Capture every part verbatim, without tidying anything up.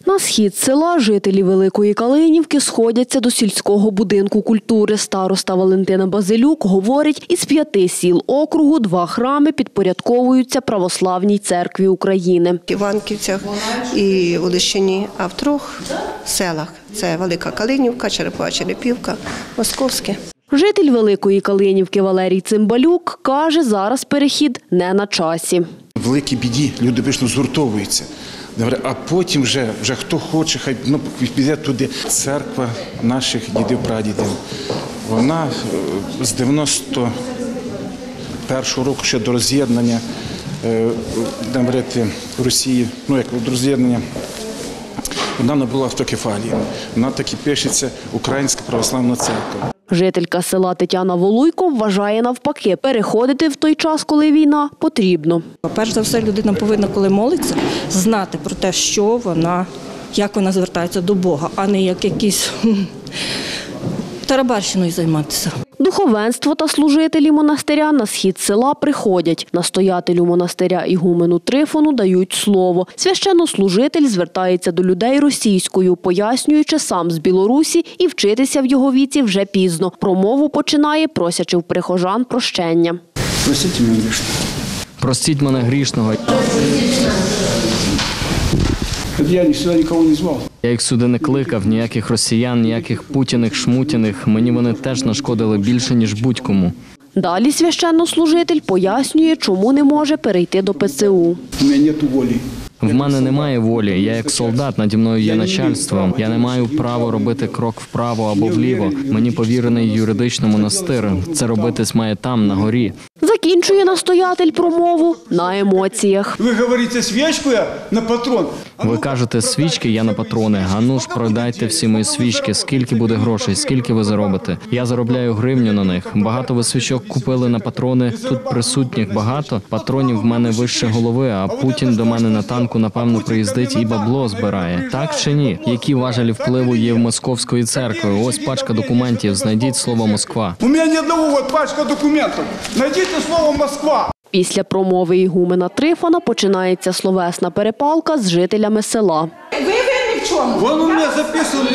На схід села жителі Великої Калинівки сходяться до сільського будинку культури. Староста Валентина Базилюк говорить, із п'яти сіл округу два храми підпорядковуються Православній церкві України. В Іванківцях і у Лищині, а в трьох селах – це Велика Калинівка, Черепова Черепівка, Московське. Житель Великої Калинівки Валерій Цимбалюк каже, зараз перехід не на часі. В великій біді люди вічно згуртовуються. А потім вже, вже хто хоче, хай ну, піде туди. Церква наших дідів-прадідів, вона з дев'яносто першого року ще до роз'єднання Росії, ну як до роз'єднання, вона не була автокефалії. Вона так і пишеться Українська православна церква. Жителька села Тетяна Волуйко вважає навпаки, переходити в той час, коли війна, потрібно. Перш за все, людина повинна, коли молиться, знати про те, що вона, як вона звертається до Бога, а не як якісь тарабарщиною займатися. Духовенство та служителі монастиря на схід села приходять. Настоятелю монастиря ігумену Трифону дають слово. Священнослужитель звертається до людей російською, пояснюючи сам з Білорусі і вчитися в його віці вже пізно. Промову починає, просячи в прихожан прощення. Простіть мене грішного. Простіть мене грішного. Я сюди нікого не звав. Я їх сюди не кликав, ніяких росіян, ніяких путіних, шмутіних. Мені вони теж нашкодили більше, ніж будь-кому. Далі священнослужитель пояснює, чому не може перейти до Пе Це У. У мене немає волі. В мене немає волі, я як солдат, наді мною є начальство. Я не маю права робити крок вправо або вліво. Мені повірений юридично монастир. Це робитись має там, на горі. Закінчує настоятель промову на емоціях. Ви говорите, свічку я на патрон. Ви кажете, свічки, я на патрони. А ну ж, продайте всі мої свічки. Скільки буде грошей, скільки ви заробите? Я заробляю гривню на них. Багато ви свічок купили на патрони. Тут присутніх багато. Патронів в мене вище голови, а Путін до мене на танку, напевно, приїздить і бабло збирає. Так чи ні? Які важелі впливу є в Московської церкви? Ось пачка документів. Знайдіть слово «Москва». У мене ні одного, от пачка документів. Знайдіть слово «Москва». Після промови ігумена Трифона починається словесна перепалка з жителями села. Ви винні в чому? Вон у мене записано.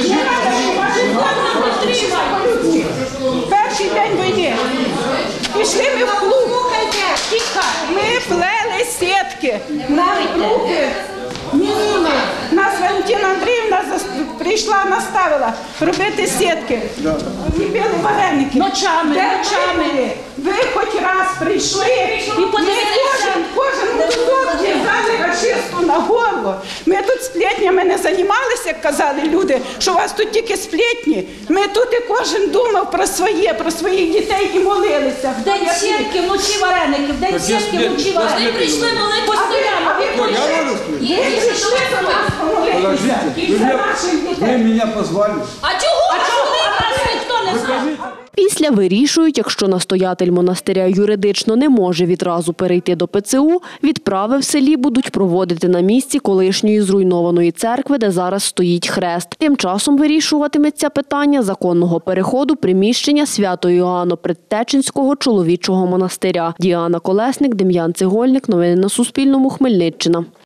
Перший день війни. Пішли ми в клуб. Ми плели сітки. Нам руки. Нас Валентина Андріївна прийшла, наставила робити сітки. Ліпили вареники. Ночами, ночами. Ви хоч раз прийшли і подивилися. Кожен кусок в'язали рашисту на горло. Ми тут сплетнями не займалися, як казали люди, що у вас тут тільки сплетні. Ми тут і кожен думав про своє, про своїх дітей і молилися. В день сітки, вночі вареники, в день сітки, вночі вареники. Ви прийшли молити постоянно. Ви прийшли до нас помолитися. Ви мене позвали. А чого? А чого нас ніхто не знав? Після вирішують, якщо настоятель монастиря юридично не може відразу перейти до Пе Це У, відправи в селі будуть проводити на місці колишньої зруйнованої церкви, де зараз стоїть хрест. Тим часом вирішуватиметься питання законного переходу приміщення Свято-Іоанно-Предтеченського чоловічого монастиря. Діана Колесник, Дем'ян Цегольник. Новини на Суспільному. Хмельниччина.